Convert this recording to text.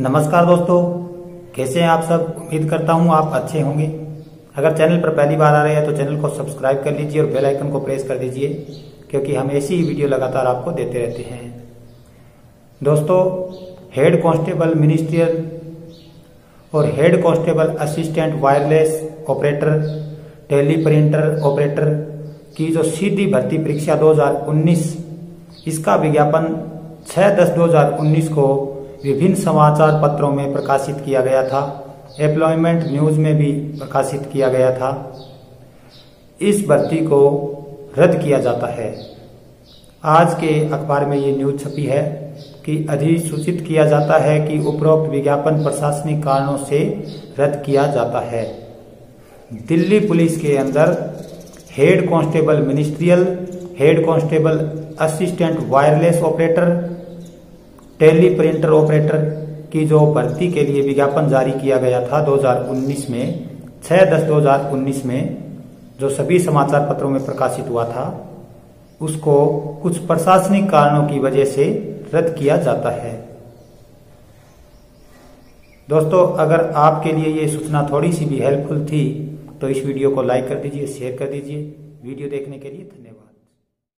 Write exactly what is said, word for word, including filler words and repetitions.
नमस्कार दोस्तों, कैसे हैं आप सब। उम्मीद करता हूं आप अच्छे होंगे। अगर चैनल पर पहली बार आ रहे हैं तो चैनल को सब्सक्राइब कर लीजिए और बेल आइकन को प्रेस कर दीजिए, क्योंकि हम ऐसी ही वीडियो लगातार आपको देते रहते हैं। दोस्तों, हेड कांस्टेबल मिनिस्ट्रियल और head constable assistant wireless operator, teleprinter operator की जो सीधी भर्ती परीक्षा दो हज़ार उन्नीस, इसका विज्ञापन छह दस दो हज़ार उन्नीस को विभिन्न समाचार पत्रों में प्रकाशित किया गया था। एम्प्लॉयमेंट न्यूज में भी प्रकाशित किया गया था। इस भर्ती को रद्द किया जाता है। आज के अखबार में ये न्यूज छपी है कि अधिसूचित किया जाता है कि उपरोक्त विज्ञापन प्रशासनिक कारणों से रद्द किया जाता है। दिल्ली पुलिस के अंदर head constable ministerial, head constable assistant wireless operator, teleprinter operator की जो भर्ती के लिए विज्ञापन जारी किया गया था दो हज़ार उन्नीस में, छह दस दो हज़ार उन्नीस में, जो सभी समाचार पत्रों में प्रकाशित हुआ था, उसको कुछ प्रशासनिक कारणों की वजह से रद्द किया जाता है। दोस्तों, अगर आपके लिए ये सूचना थोड़ी सी भी हेल्पफुल थी तो इस वीडियो को लाइक कर दीजिए, शेयर कर दीजिए। वीडियो देखने के लिए धन्यवाद।